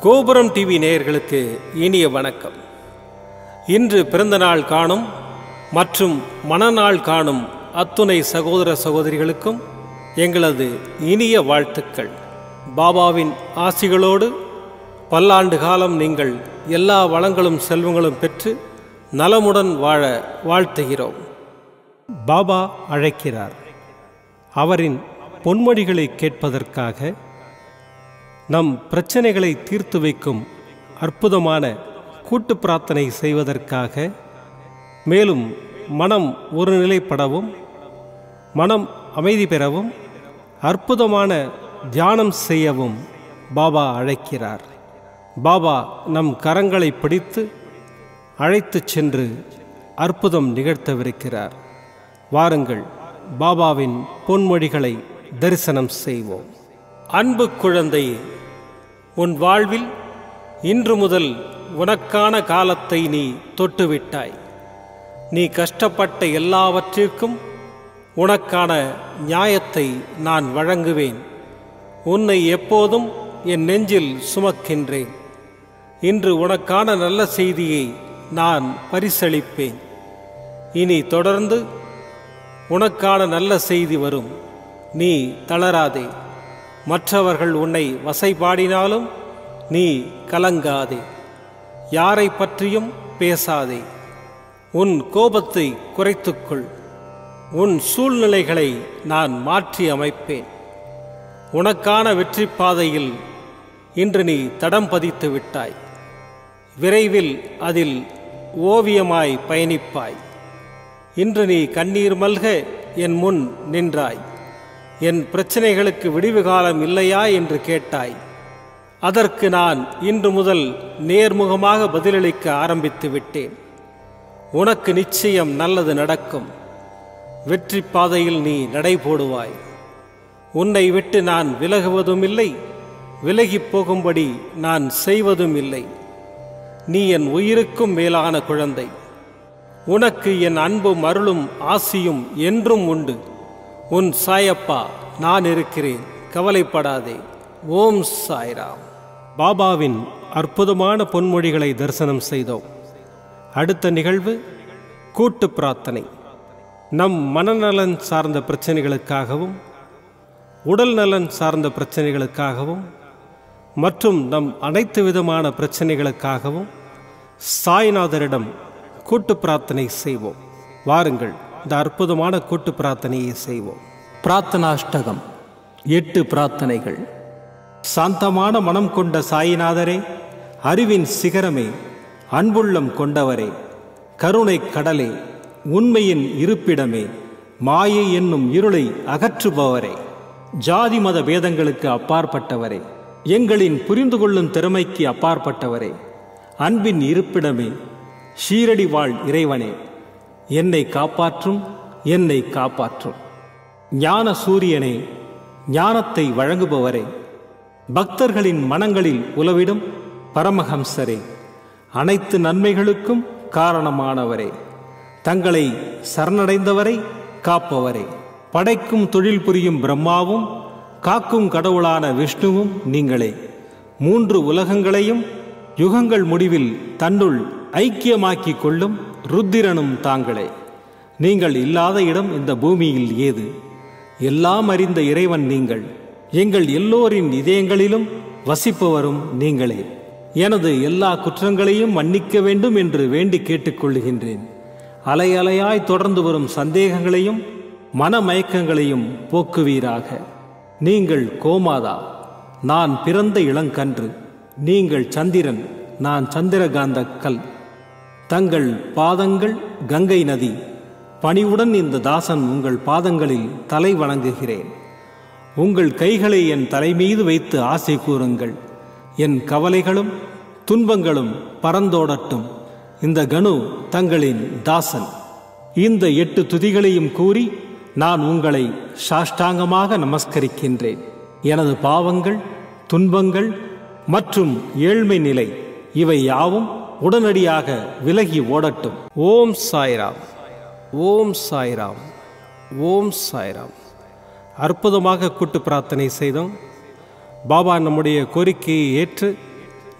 கோபுரம் டிவி நேயர்களுக்கு இனிய வணக்கம். இன்று பிறந்தநாள் காணும் மற்றும் மணநாள் காணும் அத்துணை சகோதர சகோதரிகளுக்கும் எங்களது இனிய வாழ்த்துக்கள். பாபாவின் ஆசிகளோடு பல்லாண்டு காலம் நீங்கள் எல்லா வளங்களும் செல்வங்களும் பெற்று நலமுடன் வாழ வாழ்த்துகிறோம். பாபா அழைக்கிறார். அவரின் பொன்மொழிகளை கேட்பதற்காக, நம் பிரச்சனைகளை தீர்த்து வைக்கும் அற்புதமான கூட்டு பிரார்த்தனை செய்வதற்காக, மேலும் மனம் ஒருநிலைப்படவும் மனம் அமைதி பெறவும் அற்புதமான தியானம் செய்யவும் பாபா அழைக்கிறார். பாபா நம் கரங்களை பிடித்து அழைத்துச் சென்று அற்புதம் நிகழ்த்தவிருக்கிறார். வாருங்கள், பாபாவின் பொன்மொழிகளை தரிசனம் செய்வோம். அன்பு குழந்தையே, உன் வாழ்வில் இன்று முதல் உனக்கான காலத்தை நீ தொட்டுவிட்டாய். நீ கஷ்டப்பட்ட எல்லாவற்றிற்கும் உனக்கான நியாயத்தை நான் வழங்குவேன். உன்னை எப்போதும் என் நெஞ்சில் சுமக்கின்றேன். இன்று உனக்கான நல்ல செய்தியை நான் பரிசளிப்பேன். இனி தொடர்ந்து உனக்கான நல்ல செய்தி வரும். நீ தளராதே. மற்றவர்கள் உன்னை வசைபாடினாலும் நீ கலங்காதே. யாரை பற்றியும் பேசாதே. உன் கோபத்தை குறைத்துக்கொள். உன் சூழ்நிலைகளை நான் மாற்றி அமைப்பேன். உனக்கான வெற்றி பாதையில் இன்று நீ தடம் பதித்து விட்டாய். விரைவில் அதில் ஓவியமாய் பயணிப்பாய். இன்று நீ கண்ணீர் மல்க என் முன் நின்றாய். என் பிரச்சனைகளுக்கு விடிவு காலம் இல்லையா என்று கேட்டாய். அதற்கு நான் இன்று முதல் நேர்முகமாக பதிலளிக்க ஆரம்பித்து விட்டேன். உனக்கு நிச்சயம் நல்லது நடக்கும். வெற்றி பாதையில் நீ நடை போடுவாய். உன்னை விட்டு நான் விலகுவதும் இல்லை, விலகி போகும்படி நான் செய்வதும் இல்லை. நீ என் உயிருக்கும் மேலான குழந்தை. உனக்கு என் அன்பும் அருளும் ஆசியும் என்றும் உண்டு. உன் சாயப்பா நான் இருக்கிறேன், கவலைப்படாதே. ஓம் சாய்ராம். பாபாவின் அற்புதமான பொன்மொழிகளை தரிசனம் செய்தோம். அடுத்த நிகழ்வு கூட்டு பிரார்த்தனை. நம் மனநலன் சார்ந்த பிரச்சனைகளுக்காகவும், உடல் நலன் சார்ந்த பிரச்சனைகளுக்காகவும் மற்றும் நம் அனைத்து விதமான பிரச்சனைகளுக்காகவும் சாய்நாதரிடம் கூட்டு பிரார்த்தனை செய்வோம். வாருங்கள், இந்த அற்புதமான கூட்டு பிரார்த்தனையை செய்வோம். பிரார்த்தனாஷ்டகம். 8 பிரார்த்தனைகள். சாந்தமான மனம் கொண்ட சாயிநாதரே, அறிவின் சிகரமே, அன்புள்ளம் கொண்டவரே, கருணை கடலே, உண்மையின் இருப்பிடமே, மாயை என்னும் இருளை அகற்றுபவரே, ஜாதி மத பேதங்களுக்கு அப்பாற்பட்டவரே, எங்களின் புரிந்து கொள்ளும் திறமைக்கு அப்பாற்பட்டவரே, அன்பின் இருப்பிடமே, ஷீரடி வாழ் இறைவனே, என்னை காப்பாற்றும், என்னை காப்பாற்றும். ஞான சூரியனே, ஞானத்தை வழங்குபவரே, பக்தர்களின் மனங்களில் உலவிடும் பரமஹம்சரே, அனைத்து நன்மைகளுக்கும் காரணமானவரே, தங்களை சரணடைந்தவரை காப்பவரே, படைக்கும் தொழில் புரியும் பிரம்மாவும் காக்கும் கடவுளான விஷ்ணுவும் நீங்களே. 3 உலகங்களையும் யுகங்கள் முடிவில் தன்னுள் ஐக்கியமாக்கிக் கொள்ளும் ருத்திரனும் தாங்களே. நீங்கள் இல்லாத இடம் இந்த பூமியில் ஏது? எல்லாம் அறிந்த இறைவன் நீங்கள். எங்கள் எல்லோரின் இதயங்களிலும் வசிப்பவரும் நீங்களே. எனது எல்லா குற்றங்களையும் மன்னிக்க வேண்டும் என்று வேண்டி கேட்டுக்கொள்ளுகின்றேன். அலை அலையாய் தொடர்ந்து வரும் சந்தேகங்களையும் மனமயக்கங்களையும் போக்குவீராக. நீங்கள் கோமாதா, நான் பிறந்த இளங்கன்று. நீங்கள் சந்திரன், நான் சந்திரகாந்த கல். தங்கள் பாதங்கள் கங்கை நதி. பணிவுடன் இந்த தாசன் உங்கள் பாதங்களில் தலை வணங்குகிறேன். உங்கள் கைகளை என் தலைமீது வைத்து ஆசை கூறுங்கள். என் கவலைகளும் துன்பங்களும் பறந்தோடட்டும். இந்த கணு தங்களின் தாசன். இந்த 8 துதிகளையும் கூறி நான் உங்களை சாஷ்டாங்கமாக நமஸ்கரிக்கின்றேன். எனது பாவங்கள், துன்பங்கள் மற்றும் ஏழ்மை நிலை இவை யாவும் உடனடியாக விலகி ஓடட்டும். ஓம் சாய்ராம். ஓம் சாய்ராம். ஓம் சாய்ராம். அற்புதமாக கூட்டு பிரார்த்தனை செய்தோம். பாபா நம்முடைய கோரிக்கையை ஏற்று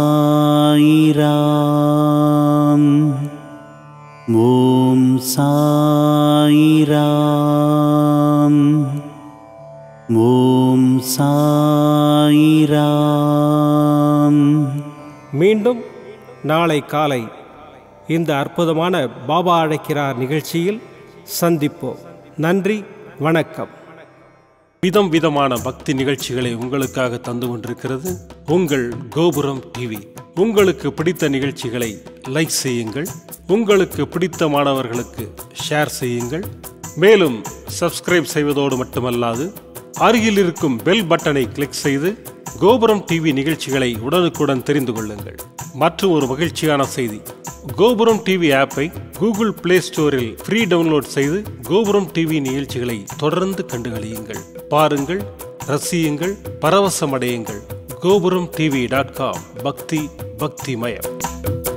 சாயிராம். ஓம் சாயிராம். ஓம் சாயிராம். மீண்டும் நாளை காலை இந்த அற்புதமான பாபா அழைக்கிறார் நிகழ்ச்சியில் சந்திப்போம். நன்றி, வணக்கம். விதம் விதமான பக்தி நிகழ்ச்சிகளை உங்களுக்காக தந்து கொண்டிருக்கிறது உங்கள் கோபுரம் டிவி. உங்களுக்கு பிடித்த நிகழ்ச்சிகளை லைக் செய்யுங்கள், உங்களுக்கு பிடித்த மாணவர்களுக்கு ஷேர் செய்யுங்கள். மேலும் சப்ஸ்கிரைப் செய்வதோடு மட்டுமல்லாது அருகில் இருக்கும் பெல் பட்டனை கிளிக் செய்து கோபுரம் டிவி நிகழ்ச்சிகளை உடனுக்குடன் தெரிந்து கொள்ளுங்கள். மற்றும் ஒரு மகிழ்ச்சியான செய்தி, கோபுரம் டிவி ஆப்பை கூகுள் பிளே ஸ்டோரில் ஃப்ரீ டவுன்லோட் செய்து கோபுரம் டிவி நிகழ்ச்சிகளை தொடர்ந்து கண்டுகளியுங்கள், பாருங்கள், ரசியுங்கள், பரவசமடையுங்கள். gopuramtv.com. பக்தி பக்திமயம்.